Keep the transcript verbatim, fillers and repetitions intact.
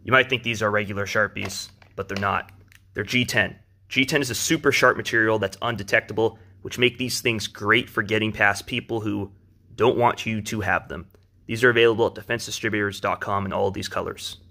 You might think these are regular Sharpies, but they're not. They're G ten. G ten is a super sharp material that's undetectable, which make these things great for getting past people who don't want you to have them. These are available at defense distributors dot com in all of these colors.